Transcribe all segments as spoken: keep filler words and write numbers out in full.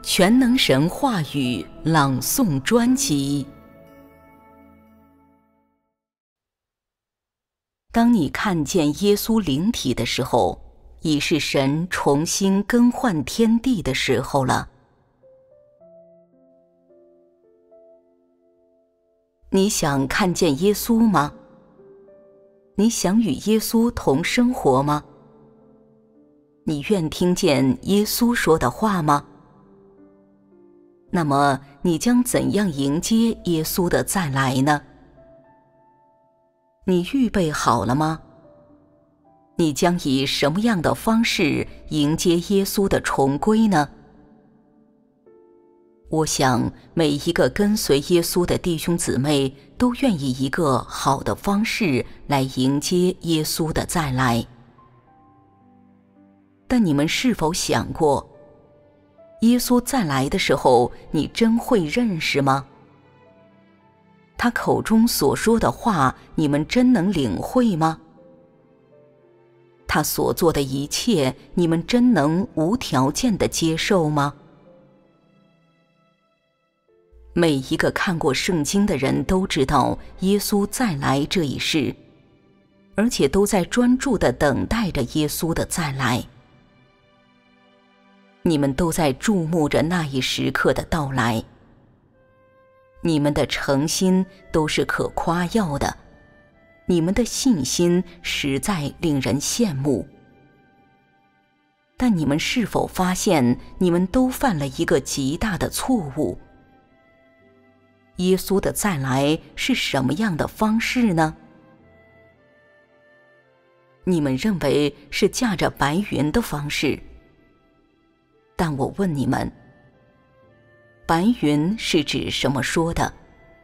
全能神话语朗诵专辑。当你看见耶稣灵体的时候，已是神重新更换天地的时候了。你想看见耶稣吗？你想与耶稣同生活吗？你愿听见耶稣说的话吗？那么你将怎样迎接耶稣的再来呢？你预备好了吗？你将以什么样的方式迎接耶稣的重归呢？我想每一个跟随耶稣的弟兄姊妹都愿意一个好的方式来迎接耶稣的再来。但你们是否想过，耶稣再来的时候，你真会认识吗？他口中所说的话，你们真能领会吗？他所做的一切，你们真能无条件地接受吗？每一个看过圣经的人都知道耶稣再来这一事，而且都在专注地等待着耶稣的再来。你们都在注目着那一时刻的到来，你们的诚心都是可夸耀的，你们的信心实在令人羡慕。但你们是否发现，你们都犯了一个极大的错误？耶稣的再来是什么样的方式呢？你们认为是驾着白云的方式。但我问你们，白云是指什么说的？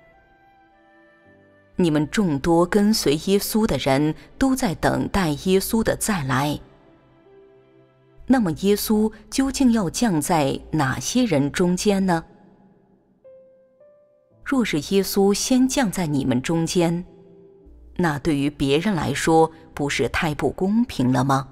你们众多跟随耶稣的人都在等待耶稣的再来。那么耶稣究竟要降在哪些人中间呢？若是耶稣先降在你们中间，那对于别人来说不是太不公平了吗？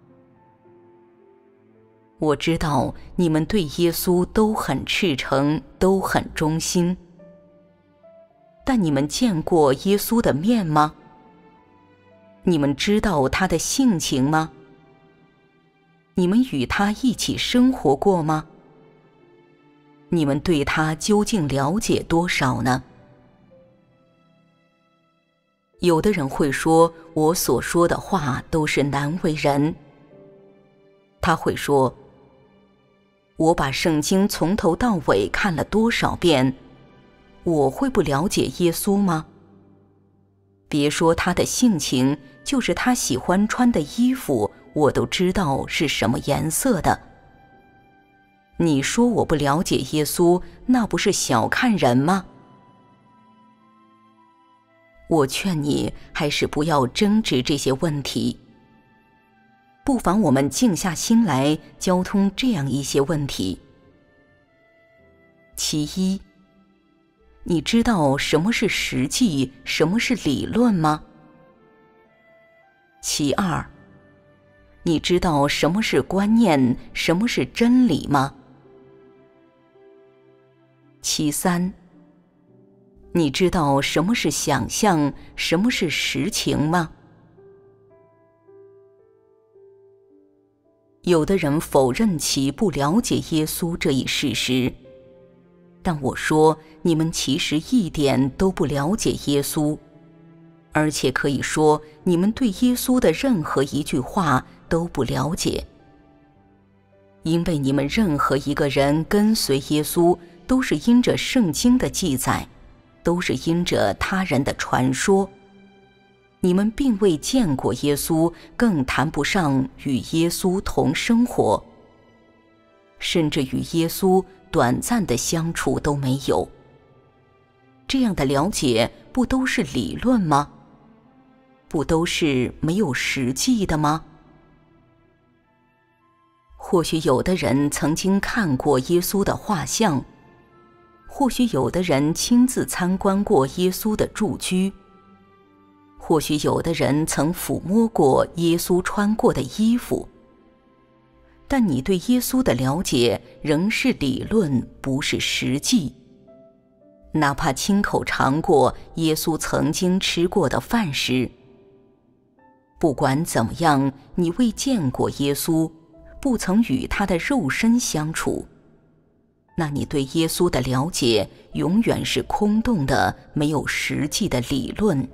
我知道你们对耶稣都很赤诚，都很忠心。但你们见过耶稣的面吗？你们知道他的性情吗？你们与他一起生活过吗？你们对他究竟了解多少呢？有的人会说，我所说的话都是难为人。他会说，我把圣经从头到尾看了多少遍，我会不了解耶稣吗？别说他的性情，就是他喜欢穿的衣服，我都知道是什么颜色的。你说我不了解耶稣，那不是小看人吗？我劝你还是不要争执这些问题，不妨我们静下心来交通这样一些问题。其一，你知道什么是实际，什么是理论吗？其二，你知道什么是观念，什么是真理吗？其三，你知道什么是想象，什么是实情吗？有的人否认其不了解耶稣这一事实，但我说，你们其实一点都不了解耶稣，而且可以说，你们对耶稣的任何一句话都不了解，因为你们任何一个人跟随耶稣，都是因着圣经的记载，都是因着他人的传说。你们并未见过耶稣，更谈不上与耶稣同生活，甚至与耶稣短暂的相处都没有。这样的了解不都是理论吗？不都是没有实际的吗？或许有的人曾经看过耶稣的画像，或许有的人亲自参观过耶稣的住居，或许有的人曾抚摸过耶稣穿过的衣服， 但你对耶稣的了解仍是理论，不是实际。哪怕亲口尝过耶稣曾经吃过的饭食，不管怎么样，你未见过耶稣，不曾与他的肉身相处，那你对耶稣的了解永远是空洞的，没有实际的理论。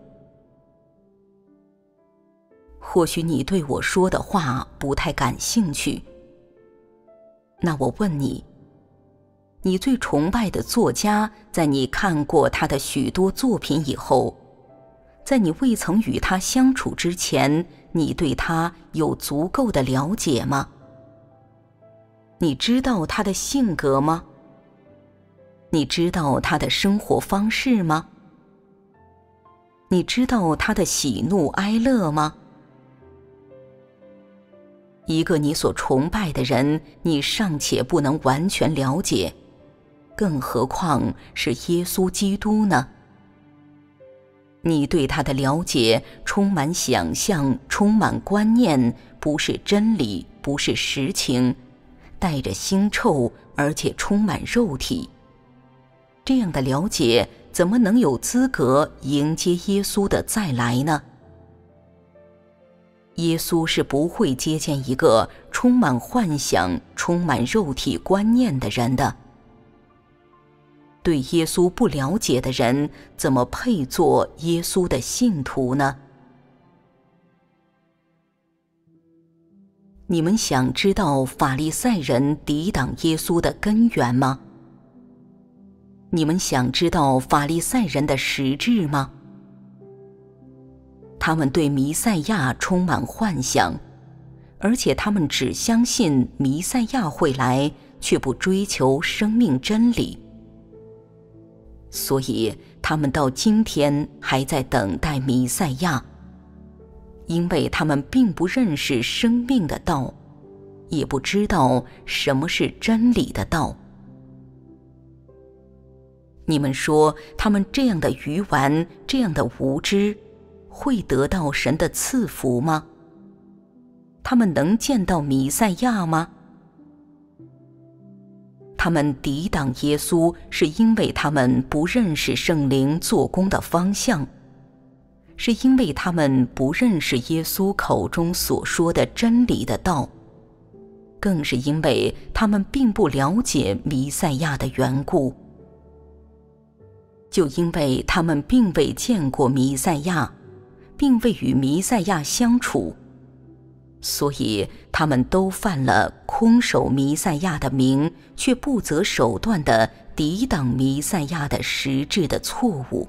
或许你对我说的话不太感兴趣，那我问你，你最崇拜的作家，在你看过他的许多作品以后，在你未曾与他相处之前，你对他有足够的了解吗？你知道他的性格吗？你知道他的生活方式吗？你知道他的喜怒哀乐吗？一个你所崇拜的人，你尚且不能完全了解，更何况是耶稣基督呢？你对他的了解充满想象，充满观念，不是真理，不是实情，带着腥臭，而且充满肉体。这样的了解怎么能有资格迎接耶稣的再来呢？耶稣是不会接见一个充满幻想、充满肉体观念的人的。对耶稣不了解的人，怎么配做耶稣的信徒呢？你们想知道法利赛人抵挡耶稣的根源吗？你们想知道法利赛人的实质吗？他们对弥赛亚充满幻想，而且他们只相信弥赛亚会来，却不追求生命真理。所以他们到今天还在等待弥赛亚，因为他们并不认识生命的道，也不知道什么是真理的道。你们说他们这样的愚顽，这样的无知，会得到神的赐福吗？他们能见到弥赛亚吗？他们抵挡耶稣，是因为他们不认识圣灵做工的方向，是因为他们不认识耶稣口中所说的真理的道，更是因为他们并不了解弥赛亚的缘故。就因为他们并未见过弥赛亚，并未与弥赛亚相处，所以他们都犯了空守弥赛亚的名，却不择手段地抵挡弥赛亚的实质的错误。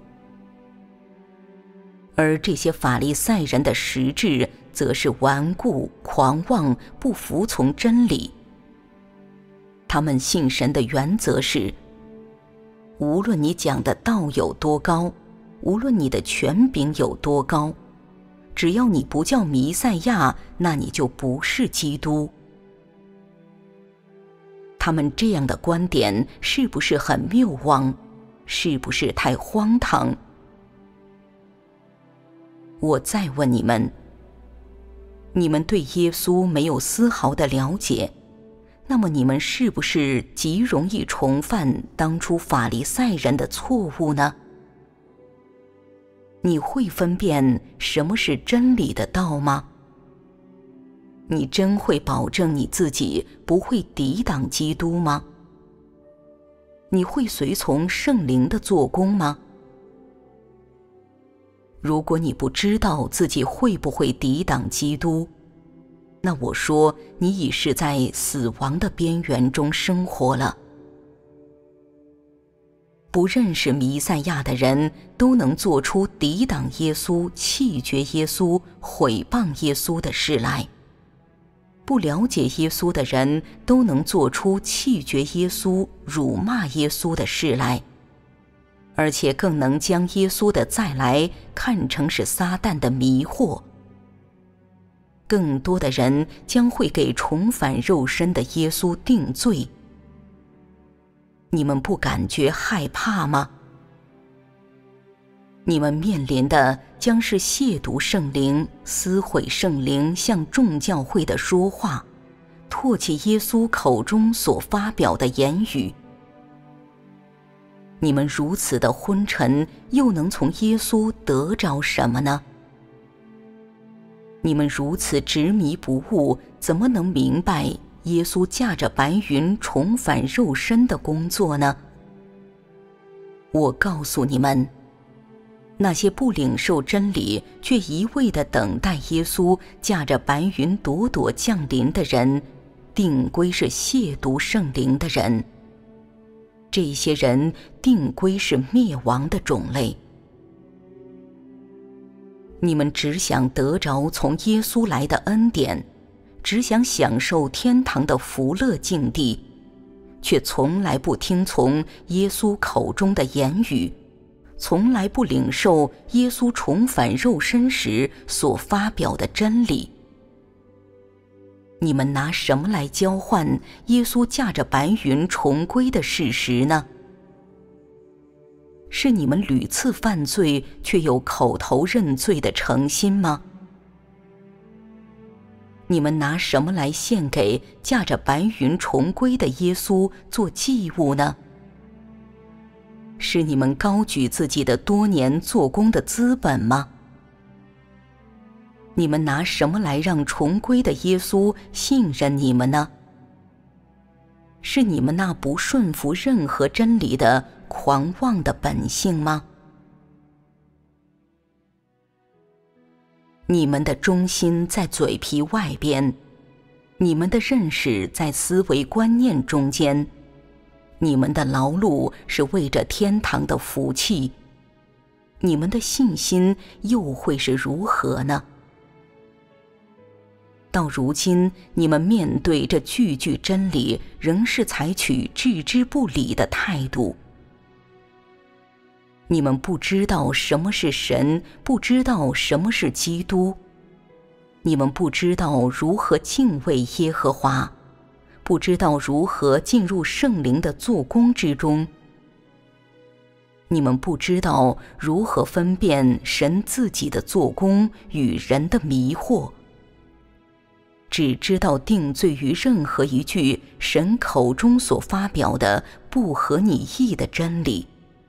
而这些法利赛人的实质，则是顽固、狂妄，不服从真理。他们信神的原则是，无论你讲的道有多高，无论你的权柄有多高，只要你不叫弥赛亚，那你就不是基督。他们这样的观点是不是很谬妄？是不是太荒唐？我再问你们，你们对耶稣没有丝毫的了解，那么你们是不是极容易重犯当初法利赛人的错误呢？你会分辨什么是真理的道吗？你真会保证你自己不会抵挡基督吗？你会随从圣灵的做工吗？如果你不知道自己会不会抵挡基督，那我说你已是在死亡的边缘中生活了。不认识弥赛亚的人都能做出抵挡耶稣、弃绝耶稣、毁谤耶稣的事来，不了解耶稣的人都能做出弃绝耶稣、辱骂耶稣的事来，而且更能将耶稣的再来看成是撒旦的迷惑。更多的人将会给重返肉身的耶稣定罪。你们不感觉害怕吗？你们面临的将是亵渎圣灵、撕毁圣灵向众教会的说话， 唾弃耶稣口中所发表的言语。你们如此的昏沉，又能从耶稣得着什么呢？你们如此执迷不悟，怎么能明白耶稣驾着白云重返肉身的工作呢？我告诉你们，那些不领受真理，却一味地等待耶稣驾着白云朵朵降临的人，定归是亵渎圣灵的人。这些人定归是灭亡的种类。你们只想得着从耶稣来的恩典，只想享受天堂的福乐境地，却从来不听从耶稣口中的言语，从来不领受耶稣重返肉身时所发表的真理。你们拿什么来交换耶稣驾着白云重归的事实呢？是你们屡次犯罪却有口头认罪的诚心吗？你们拿什么来献给驾着白云重归的耶稣做祭物呢？是你们高举自己的多年做工的资本吗？你们拿什么来让重归的耶稣信任你们呢？是你们那不顺服任何真理的狂妄的本性吗？你们的忠心在嘴皮外边，你们的认识在思维观念中间，你们的劳碌是为着天堂的福气，你们的信心又会是如何呢？到如今，你们面对这句句真理，仍是采取置之不理的态度。你们不知道什么是神，不知道什么是基督，你们不知道如何敬畏耶和华，不知道如何进入圣灵的做工之中，你们不知道如何分辨神自己的做工与人的迷惑，只知道定罪于任何一句神口中所发表的不合你意的真理。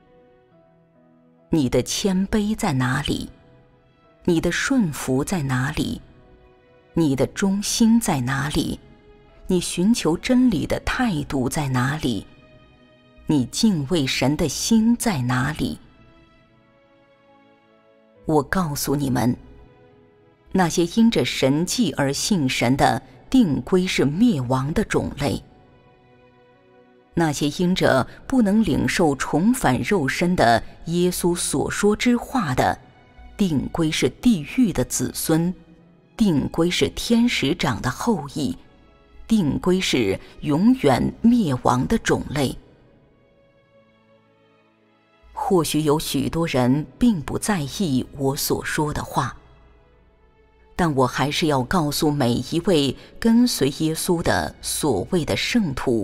你的谦卑在哪里？你的顺服在哪里？你的忠心在哪里？你寻求真理的态度在哪里？你敬畏神的心在哪里？我告诉你们，那些因着神迹而信神的，定归是灭亡的种类；那些因着不能领受重返肉身的耶稣所说之话的，定归是地狱的子孙，定归是天使长的后裔，定归是永远灭亡的种类。或许有许多人并不在意我所说的话，但我还是要告诉每一位跟随耶稣的所谓的圣徒，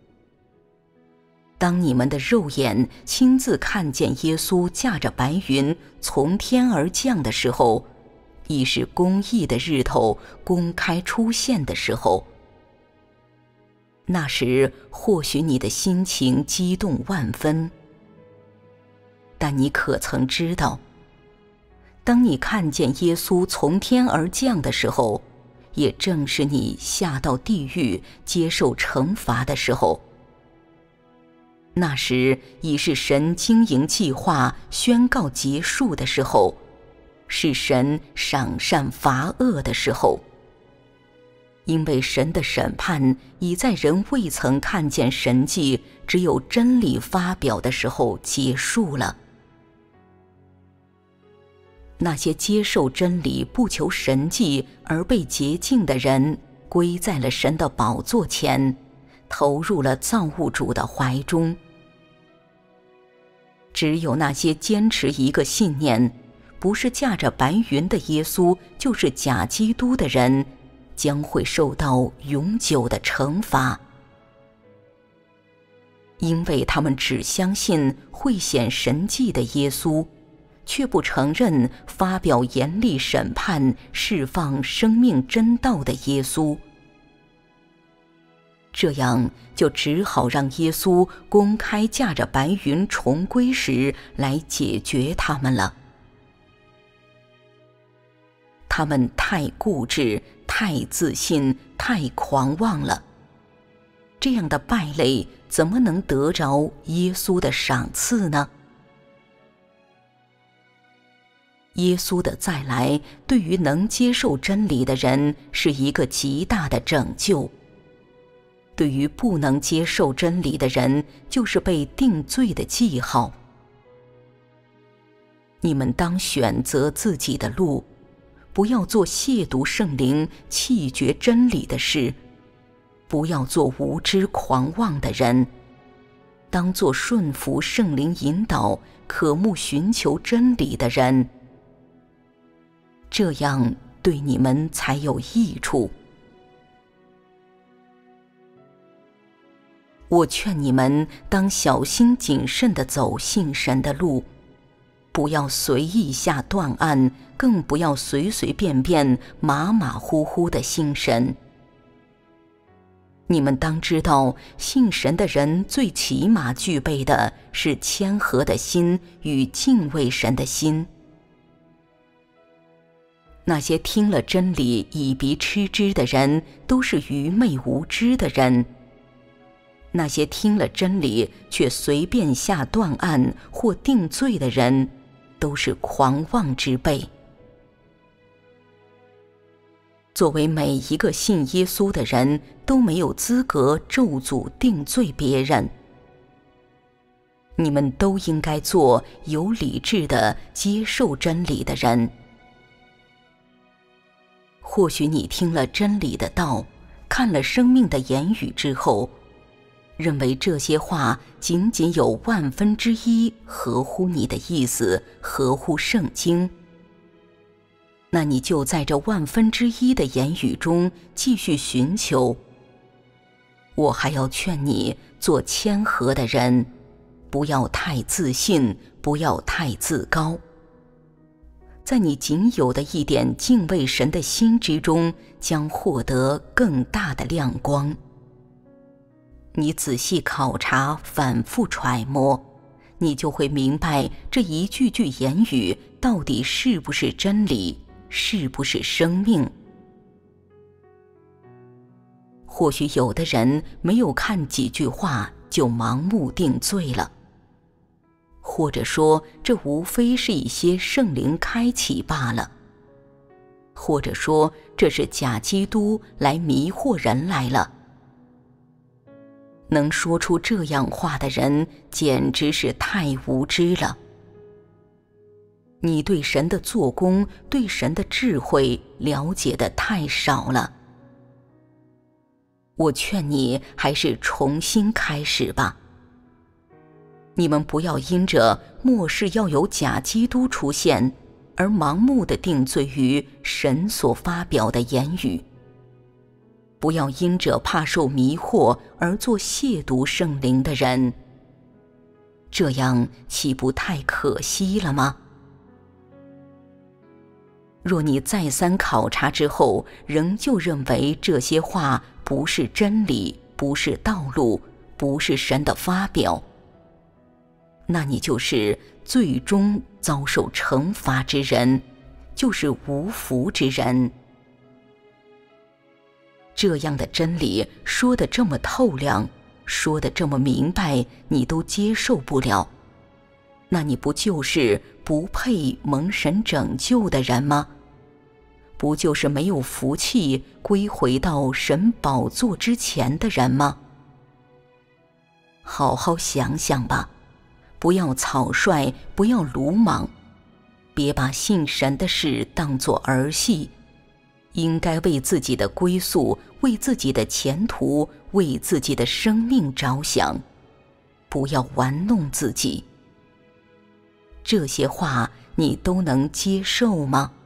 当你们的肉眼亲自看见耶稣驾着白云从天而降的时候，已是公义的日头公开出现的时候，那时或许你的心情激动万分，但你可曾知道，当你看见耶稣从天而降的时候，也正是你下到地狱接受惩罚的时候。那时已是神经营计划宣告结束的时候，是神赏善罚恶的时候。因为神的审判已在人未曾看见神迹，只有真理发表的时候结束了。那些接受真理不求神迹而被洁净的人，归在了神的宝座前，投入了造物主的怀中。只有那些坚持一个信念，不是驾着白云的耶稣，就是假基督的人，将会受到永久的惩罚，因为他们只相信会显神迹的耶稣，却不承认发表严厉审判、释放生命真道的耶稣。 这样就只好让耶稣公开驾着白云重归时来解决他们了。他们太固执，太自信，太狂妄了。这样的败类怎么能得着耶稣的赏赐呢？耶稣的再来对于能接受真理的人是一个极大的拯救，对于不能接受真理的人就是被定罪的记号。你们当选择自己的路，不要做亵渎圣灵、弃绝真理的事，不要做无知狂妄的人，当做顺服圣灵引导、渴慕寻求真理的人，这样对你们才有益处。我劝你们当小心谨慎地走信神的路，不要随意下断案，更不要随随便便、马马虎虎地信神。你们当知道，信神的人最起码具备的是谦和的心与敬畏神的心。那些听了真理以鼻吃之的人，都是愚昧无知的人；那些听了真理却随便下断案或定罪的人，都是狂妄之辈。作为每一个信耶稣的人，都没有资格咒诅定罪别人。你们都应该做有理智的接受真理的人。或许你听了真理的道，看了生命的言语之后，认为这些话仅仅有万分之一合乎你的意思，合乎圣经，那你就在这万分之一的言语中继续寻求。我还要劝你做谦和的人，不要太自信，不要太自高。在你仅有的一点敬畏神的心之中，将获得更大的亮光。你仔细考察，反复揣摩，你就会明白这一句句言语到底是不是真理，是不是生命。或许有的人没有看几句话就盲目定罪了，或者说这无非是一些圣灵开启罢了，或者说这是假基督来迷惑人来了。能说出这样话的人简直是太无知了。你对神的做工，对神的智慧了解得太少了。我劝你还是重新开始吧。你们不要因着末世要有假基督出现，而盲目地定罪于神所发表的言语。不要因着怕受迷惑而做亵渎圣灵的人，这样岂不太可惜了吗？若你再三考察之后，仍旧认为这些话不是真理，不是道路，不是神的发表，那你就是最终遭受惩罚之人，就是无福之人。这样的真理说得这么透亮，说得这么明白，你都接受不了，那你不就是不配蒙神拯救的人吗？不就是没有福气归回到神宝座之前的人吗？好好想想吧，不要草率，不要鲁莽，别把信神的事当作儿戏，应该为自己的归宿，为自己的前途，为自己的生命着想，不要玩弄自己。这些话你都能接受吗？